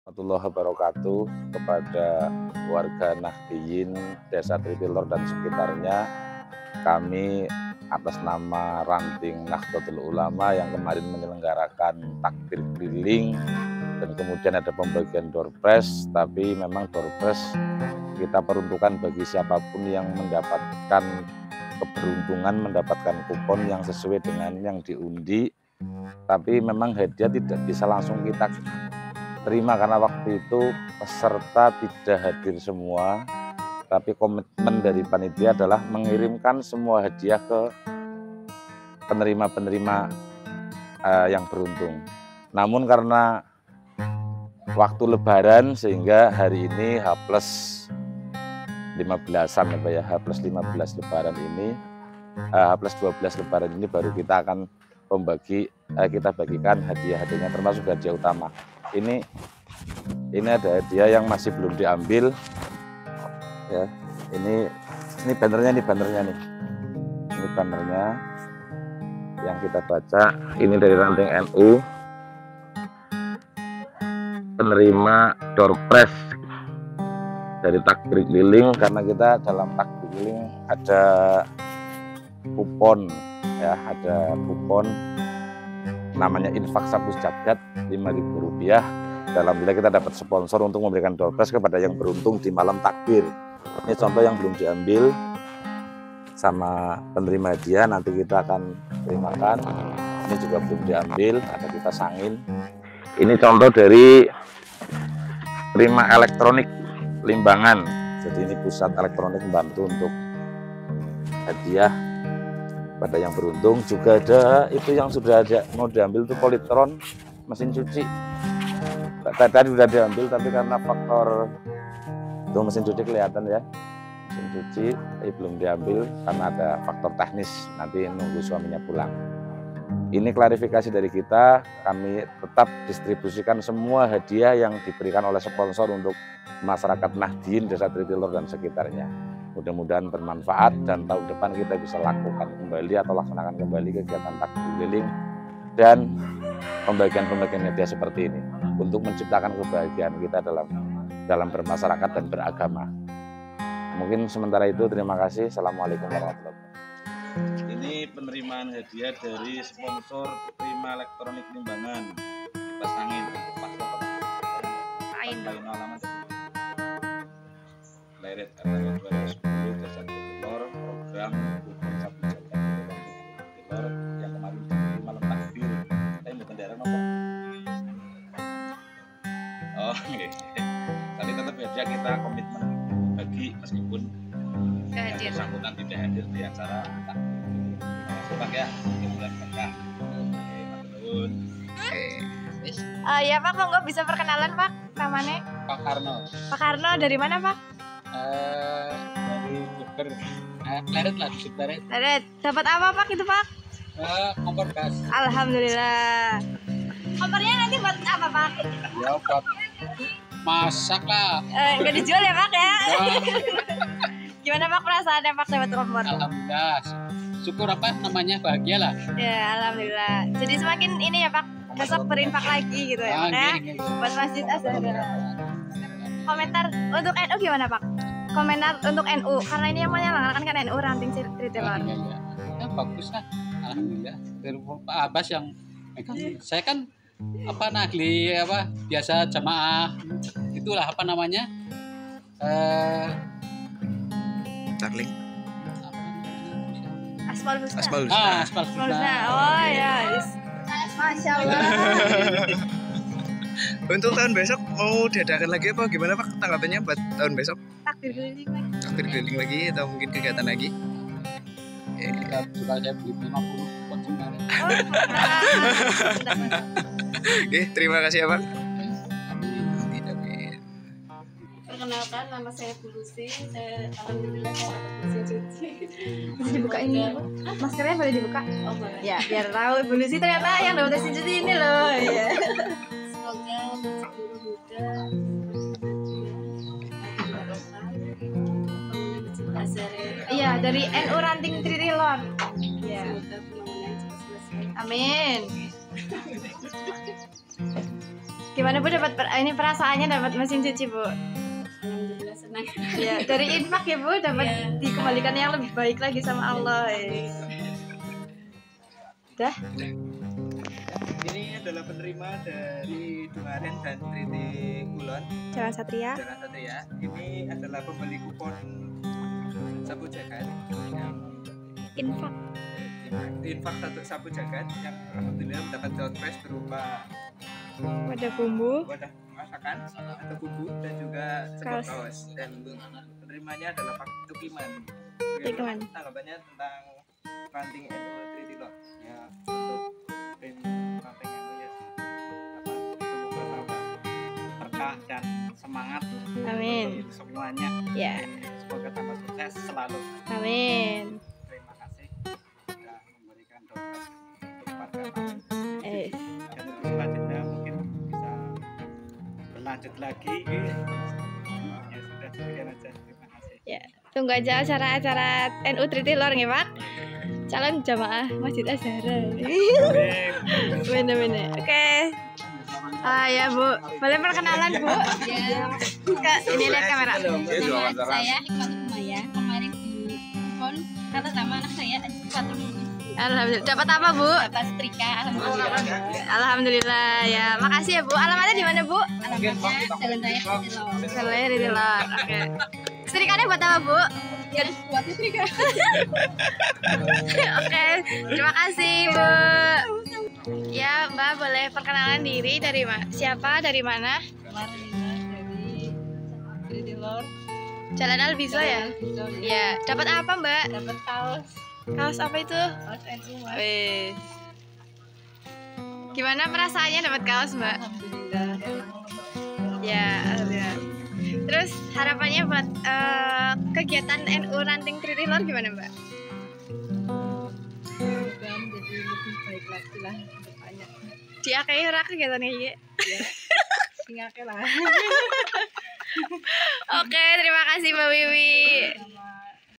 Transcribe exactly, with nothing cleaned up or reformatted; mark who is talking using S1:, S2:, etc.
S1: Warahmatullahi wabarakatuh kepada warga Nahdiyin Desa Tritilor dan sekitarnya. Kami atas nama Ranting Nahdlatul Ulama yang kemarin menyelenggarakan takbir keliling dan kemudian ada pembagian door prize, tapi memang door prize kita peruntukan bagi siapapun yang mendapatkan keberuntungan mendapatkan kupon yang sesuai dengan yang diundi. Tapi memang hadiah tidak bisa langsung kita terima karena waktu itu peserta tidak hadir semua, tapi komitmen dari panitia adalah mengirimkan semua hadiah ke penerima-penerima uh, yang beruntung. Namun karena waktu lebaran sehingga hari ini H plus lima belasan apa ya, H plus lima belas lebaran ini, uh, H plus dua belas lebaran ini baru kita akan membagi, uh, kita bagikan hadiah-hadiahnya termasuk hadiah utama. Ini ini ada hadiah yang masih belum diambil ya. Ini ini bannernya nih bannernya nih. Ini bannernya yang kita baca. Ini dari Ranting N U. Penerima door prize dari takbir keliling, karena kita dalam takbir keliling ada kupon ya, ada kupon namanya infak sabu jagat lima ribu rupiah. Alhamdulillah kita dapat sponsor untuk memberikan door prize kepada yang beruntung di malam takbir. Ini contoh yang belum diambil sama penerima hadiah, nanti kita akan terimakan. Ini juga belum diambil, ada kita sangin. Ini contoh dari terima elektronik Limbangan. Jadi ini pusat elektronik membantu untuk hadiah pada yang beruntung. Juga ada itu yang sudah ada mau diambil itu Politron mesin cuci. Tadi sudah diambil tapi karena faktor itu mesin cuci kelihatan ya, mesin cuci tapi belum diambil karena ada faktor teknis, nanti nunggu suaminya pulang. Ini klarifikasi dari kita, kami tetap distribusikan semua hadiah yang diberikan oleh sponsor untuk masyarakat Nahdiyin Desa Tritilor dan sekitarnya. Mudah-mudahan bermanfaat dan tahun depan kita bisa lakukan kembali atau laksanakan kembali kegiatan takbir keliling dan pembagian-pembagian hadiah seperti ini untuk menciptakan kebahagiaan kita dalam dalam bermasyarakat dan beragama. Mungkin sementara itu, terima kasih. Assalamualaikum warahmatullahi wabarakatuh. Ini penerimaan hadiah dari sponsor Prima Elektronik Limbangan. Kita sangin pas Ain alamat Leret R T dua ribu sepuluh Desa Tritilor, program kupon sabu jagat Tritilor yang kemarin di malam takbir. Kita bukan daerah nopo. Oh, okay. Tapi tetap ya kita komitmen bagi meskipun yang bersangkutan tidak hadir di acara takbir. Terima kasih Pak ya, bulan berkah. Oke,
S2: Uh, ya Pak, monggo bisa perkenalan Pak, namanya?
S3: Pak Karno.
S2: Pak Karno dari mana Pak?
S3: Uh, dari Jember. Uh, Leret lah, di Leret.
S2: Leret. Dapat apa Pak itu Pak?
S3: Uh, kompor gas.
S2: Alhamdulillah. Kompornya nanti buat apa Pak?
S3: Ya buat masak lah.
S2: Eh, nggak dijual ya Pak ya? Gimana Pak perasaannya Pak dapat kompor?
S3: Alhamdulillah. Syukur apa namanya, bahagia lah.
S2: Ya alhamdulillah. Jadi semakin ini ya Pak, besok berinfak lagi gitu ya Pak ya? Buat Masjid Azhar. Komentar untuk N U gimana Pak? Komentar untuk N U, karena ini yang menyelenggarakan kan N U Ranting Tritilor.
S3: Ya, ya. Ya bagus lah, alhamdulillah. Dari Pak Abbas yang megang. Saya kan apa nagli apa biasa jamaah itulah apa namanya eh
S4: takling
S2: Aspal Husna.
S4: aspal
S3: ah aspal
S2: Husna. Oh ya, masya Allah.
S4: Untuk tahun besok mau diadakan lagi apa gimana Pak tanggapannya buat tahun besok?
S2: Takbir keliling lagi.
S4: Takbir keliling lagi atau mungkin kegiatan lagi?
S3: kita juga saya beli lima puluh konsumen.
S4: Oke, terima kasih ya Pak.
S5: Perkenalkan, nama saya Bu Lucy. Saya alhamdulillah saya dapat mesin cuci.
S2: Bisa dibuka ini, maskernya boleh dibuka?
S5: Oh boleh.
S2: Ya, biar tahu Ibu Lucy ternyata yang dapat mesin cuci ini loh. Ya.
S5: Semoga seluruh muda
S2: Iya, dari N U Ranting Tritilor. Iya.
S5: semoga pembangunan cepat selesai.
S2: Amin. Gimana Bu dapat per- ini perasaannya dapat mesin cuci Bu?
S5: Alhamdulillah senang.
S2: Ya, dari infak ya Bu dapat
S5: Iya.
S2: dikembalikan yang lebih baik lagi sama Allah. Ya. Dah.
S4: Ini adalah penerima dari Dungaren dan Triti Kulon
S2: Jalan Satria.
S4: Jalan Satria. Ini adalah pembeli kupon sapu jagat yang
S2: Infak.
S4: infak satu sapu jagat yang alhamdulillah mendapat door prize berupa
S2: Wadah bumbu.
S4: wadah masakan atau bumbu dan juga
S2: Kaos.
S4: sebuah kaos, dan penerimanya adalah Pak Tukiman.
S2: Tukiman.
S4: Tanggapannya tentang ranting N U Tritilor ya, untuk tim ranting N U ya apa, semoga tambah berkah dan semangat
S2: Amin.
S4: untuk semuanya.
S2: Ya.
S4: Semoga tambah sukses selalu.
S2: Amin.
S4: Terima kasih sudah memberikan doa untuk warga kami.
S2: Eh.
S4: Dan untuk selanjutnya mungkin bisa berlanjut lagi. Ya sudah, sekian aja. Terima kasih.
S2: Ya, tunggu aja acara-acara N U Tritilor nggih, Pak. Calon jamaah Masjid Azhar. Bener-bener. Oke. Ah ya Bu, boleh perkenalan Bu?
S5: Ya,
S2: Kak, ini lihat kamera.
S5: nama saya Hikmatul Umaya. Kemarin di kupon atas nama anak saya satu
S2: Alhamdulillah. Dapat apa Bu?
S5: dapat setrika. Alhamdulillah.
S2: Alhamdulillah ya. Makasih ya Bu. Alamatnya di mana Bu?
S5: Alamatnya Jalan Raya Tritilor.
S2: Jalan Tritilor. Oke. Setrikanya buat apa Bu?
S5: Ya, buat setrika.
S2: Oke, terima kasih Bu. Ya Mbak, boleh perkenalan diri dari ma siapa, dari mana?
S5: Marlina dari Tritilor.
S2: Jalan Albizo ya? Ya, dapat apa Mbak?
S5: Dapat kaos.
S2: Kaos apa itu?
S5: Kaos N U, Mas.
S2: Wih. Gimana perasaannya dapat kaos Mbak?
S5: Alhamdulillah.
S2: Ya, alhamdulillah. Terus harapannya buat eh, kegiatan N U Ranting Tritilor gimana Mbak?
S5: Semoga menjadi lebih baik lagi lah depannya.
S2: Diakai ora kegiatannya ya.
S5: Singake lah.
S2: Oke, terima kasih Mbak Wiwi.